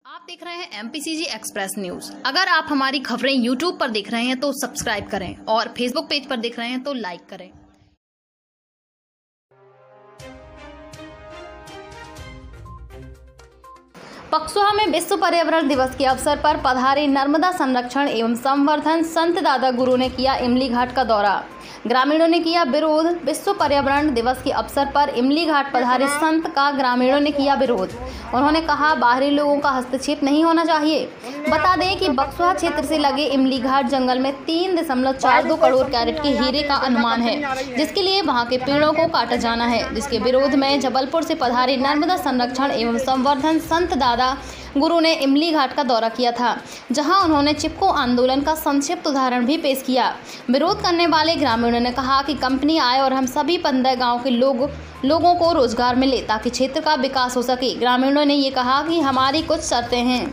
आप देख रहे हैं MPCG एक्सप्रेस न्यूज। अगर आप हमारी खबरें YouTube पर देख रहे हैं तो सब्सक्राइब करें और Facebook पेज पर देख रहे हैं तो लाइक करें। पक्सोहा में विश्व पर्यावरण दिवस के अवसर पर पधारे नर्मदा संरक्षण एवं संवर्धन संत दादा गुरु ने किया इमली घाट का दौरा। ग्रामीणों ने किया विरोध। विश्व पर्यावरण दिवस के अवसर पर इमली घाट पधारे संत का ग्रामीणों ने किया विरोध। उन्होंने कहा, बाहरी लोगों का हस्तक्षेप नहीं होना चाहिए। बता दें कि बक्सोहा क्षेत्र से लगे इमली घाट जंगल में 3.42 करोड़ कैरेट के हीरे का अनुमान है, जिसके लिए वहां के पेड़ों को काटा जाना है, जिसके विरोध में जबलपुर से पधारे नर्मदा संरक्षण एवं संवर्धन संत दादा गुरु ने इमली घाट का दौरा किया था, जहां उन्होंने चिपको आंदोलन का संक्षिप्त उदाहरण भी पेश किया। विरोध करने वाले ग्रामीणों ने कहा कि कंपनी आए और हम सभी 15 गांव के लोगों को रोजगार मिले ताकि क्षेत्र का विकास हो सके। ग्रामीणों ने ये कहा कि हमारी कुछ शर्तें हैं।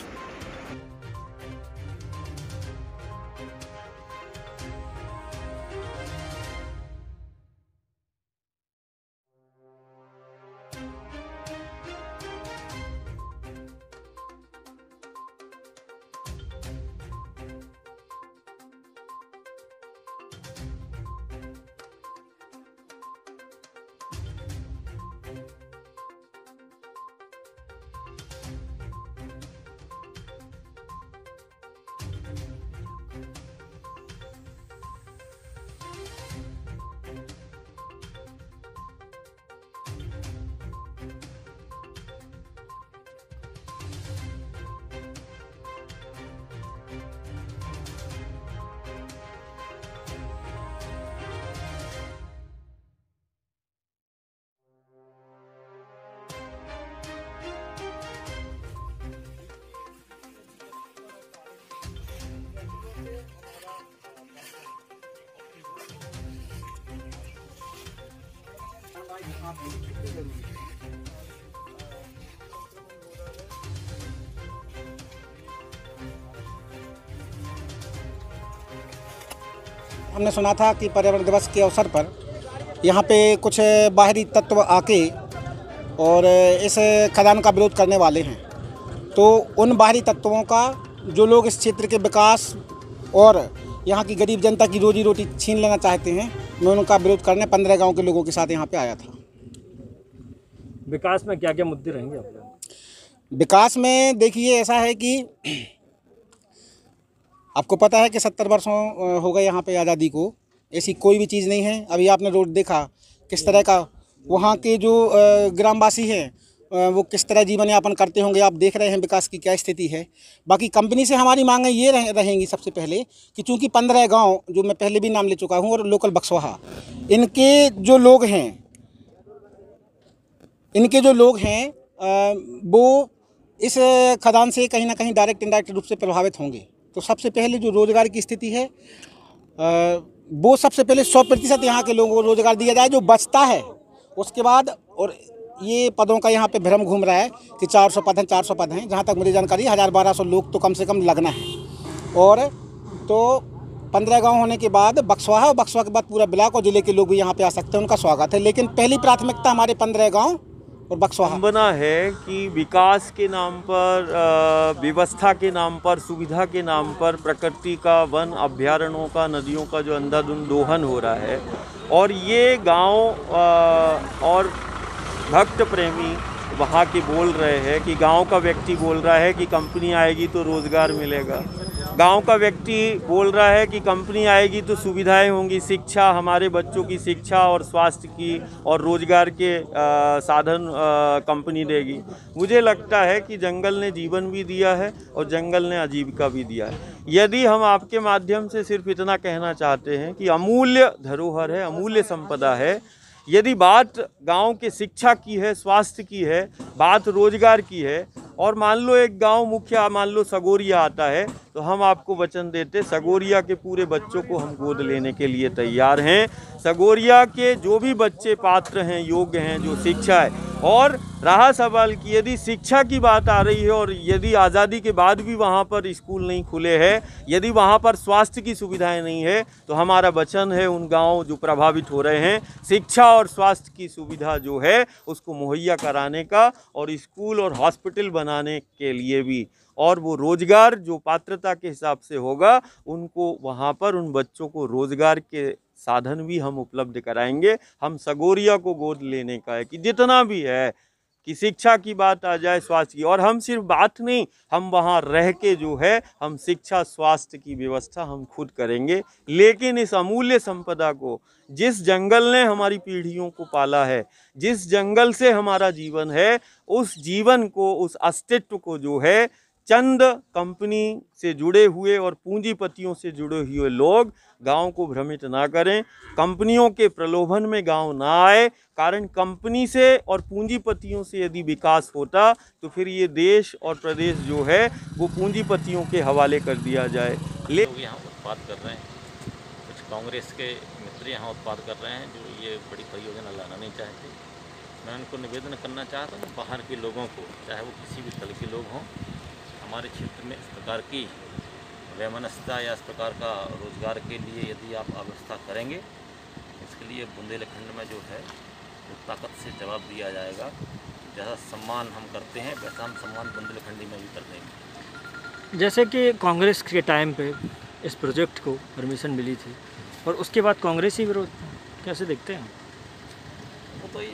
हमने सुना था कि पर्यावरण दिवस के अवसर पर यहाँ पे कुछ बाहरी तत्व आके और इस खदान का विरोध करने वाले हैं। तो उन बाहरी तत्वों का जो लोग इस क्षेत्र के विकास और यहाँ की गरीब जनता की रोजी रोटी छीन लेना चाहते हैं, मैं उनका विरोध करने 15 गांव के लोगों के साथ यहाँ पे आया था। विकास में क्या क्या मुद्दे रहेंगे आपके? विकास में देखिए, ऐसा है कि आपको पता है कि 70 वर्षों हो गए यहाँ पे आज़ादी को, ऐसी कोई भी चीज़ नहीं है। अभी आपने रोड देखा किस तरह का, वहाँ के जो ग्रामवासी हैं वो किस तरह जीवन यापन करते होंगे, आप देख रहे हैं विकास की क्या स्थिति है। बाकी कंपनी से हमारी मांगें ये रहेंगी सबसे पहले कि चूँकि 15 गांव जो मैं पहले भी नाम ले चुका हूँ और लोकल बक्सोहा, इनके जो लोग हैं वो इस खदान से कहीं ना कहीं डायरेक्ट इनडायरेक्ट रूप से प्रभावित होंगे। तो सबसे पहले जो रोज़गार की स्थिति है वो सबसे पहले 100% यहाँ के लोगों को रोज़गार दिया जाए। जो बचता है उसके बाद, और ये पदों का यहाँ पे भ्रम घूम रहा है कि 400 पद हैं, जहाँ तक मुझे जानकारी 1000-1200 लोग तो कम से कम लगना है। और तो 15 गांव होने के बाद बक्सोहा के बाद पूरा ब्लॉक और ज़िले के लोग भी यहाँ पे आ सकते हैं, उनका स्वागत है। लेकिन पहली प्राथमिकता हमारे 15 गाँव और बक्सोहा। बना है कि विकास के नाम पर, व्यवस्था के नाम पर, सुविधा के नाम पर प्रकृति का, वन अभ्यारण्यों का, नदियों का जो अंधाधुंध दोहन हो रहा है। और ये गांव और भक्त प्रेमी वहाँ के बोल रहे हैं कि गांव का व्यक्ति बोल रहा है कि कंपनी आएगी तो रोज़गार मिलेगा। गांव का व्यक्ति बोल रहा है कि कंपनी आएगी तो सुविधाएं होंगी, शिक्षा, हमारे बच्चों की शिक्षा और स्वास्थ्य की और रोजगार के साधन कंपनी देगी। मुझे लगता है कि जंगल ने जीवन भी दिया है और जंगल ने आजीविका भी दिया है। यदि हम आपके माध्यम से सिर्फ इतना कहना चाहते हैं कि अमूल्य धरोहर है, अमूल्य संपदा है। यदि बात गांव के शिक्षा की है, स्वास्थ्य की है, बात रोजगार की है, और मान लो एक गांव मुखिया मान लो सगोरिया आता है तो हम आपको वचन देते सगोरिया के पूरे बच्चों को हम गोद लेने के लिए तैयार हैं। सगोरिया के जो भी बच्चे पात्र हैं, योग्य हैं, जो शिक्षा है, और रहा सवाल कि यदि शिक्षा की बात आ रही है और यदि आज़ादी के बाद भी वहाँ पर स्कूल नहीं खुले हैं, यदि वहाँ पर स्वास्थ्य की सुविधाएं नहीं है, तो हमारा वचन है उन गाँव जो प्रभावित हो रहे हैं, शिक्षा और स्वास्थ्य की सुविधा जो है उसको मुहैया कराने का, और स्कूल और हॉस्पिटल बनाने के लिए भी, और वो रोज़गार जो पात्रता के हिसाब से होगा उनको वहाँ पर उन बच्चों को रोज़गार के साधन भी हम उपलब्ध कराएंगे। हम सगोरिया को गोद लेने का है कि जितना भी है कि शिक्षा की बात आ जाए, स्वास्थ्य की, और हम सिर्फ बात नहीं, हम वहाँ रह के जो है हम शिक्षा स्वास्थ्य की व्यवस्था हम खुद करेंगे। लेकिन इस अमूल्य संपदा को, जिस जंगल ने हमारी पीढ़ियों को पाला है, जिस जंगल से हमारा जीवन है, उस जीवन को, उस अस्तित्व को जो है चंद कंपनी से जुड़े हुए और पूंजीपतियों से जुड़े हुए लोग गांव को भ्रमित ना करें, कंपनियों के प्रलोभन में गांव ना आए। कारण कंपनी से और पूंजीपतियों से यदि विकास होता तो फिर ये देश और प्रदेश जो है वो पूंजीपतियों के हवाले कर दिया जाए। लोग यहाँ उत्पाद कर रहे हैं, कुछ कांग्रेस के मित्र यहाँ उत्पाद कर रहे हैं जो ये बड़ी परियोजना लाना नहीं चाहते। मैं उनको निवेदन करना चाहता हूँ बाहर के लोगों को, चाहे वो किसी भी दल के लोग हों, हमारे क्षेत्र में इस प्रकार की वैमनस्यता या इस प्रकार का रोज़गार के लिए यदि आप व्यवस्था करेंगे, इसके लिए बुंदेलखंड में जो है वो ताकत से जवाब दिया जाएगा। जैसा सम्मान हम करते हैं वैसा हम सम्मान बुंदेलखंडी में भी कर देंगे। जैसे कि कांग्रेस के टाइम पे इस प्रोजेक्ट को परमिशन मिली थी और उसके बाद कांग्रेस ही विरोध, कैसे देखते हैं? वो तो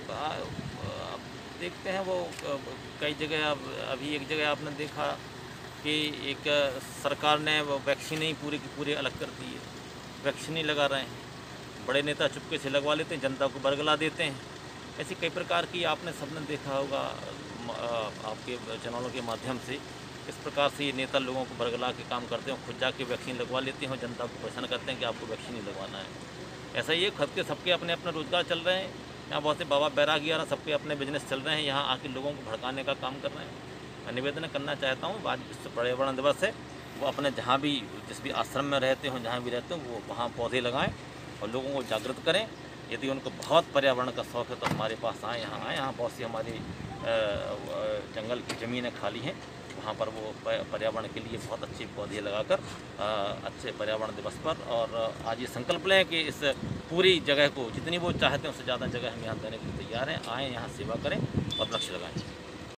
देखते हैं, वो कई जगह, अभी एक जगह आपने देखा कि एक सरकार ने वो वैक्सीन ही पूरे की पूरे अलग कर दी है, वैक्सीन ही लगा रहे हैं। बड़े नेता चुपके से लगवा लेते हैं, जनता को बरगला देते हैं। ऐसी कई प्रकार की आपने सबने देखा होगा आपके चैनलों के माध्यम से, किस प्रकार से ये नेता लोगों को बरगला के काम करते हैं, खुद जाके वैक्सीन लगवा लेते हैं और जनता को परेशान करते हैं कि आपको वैक्सीन ही लगवाना है। ऐसा ही है, खुद के सबके अपने अपने रोजगार चल रहे हैं। यहाँ बहुत से बाबा बैरागियारा सबके अपने बिजनेस चल रहे हैं, यहाँ आके लोगों को भड़काने का काम कर रहे हैं। मैं निवेदन करना चाहता हूँ, आज विश्व पर्यावरण दिवस है, वो अपने जहाँ भी जिस भी आश्रम में रहते हों, जहाँ भी रहते हों, वो वहाँ पौधे लगाएं और लोगों को जागृत करें। यदि उनको बहुत पर्यावरण का शौक़ है तो हमारे पास आएँ, यहाँ आएँ। यहाँ बहुत सी हमारी जंगल की ज़मीनें खाली हैं, वहाँ पर वो पर्यावरण के लिए बहुत अच्छे पौधे लगाकर अच्छे पर्यावरण दिवस पर, और आज ये संकल्प लें कि इस पूरी जगह को जितनी वो चाहते हैं उससे ज़्यादा जगह हम यहाँ देने के लिए तैयार हैं। आएँ, यहाँ सेवा करें और वृक्ष लगाएँ।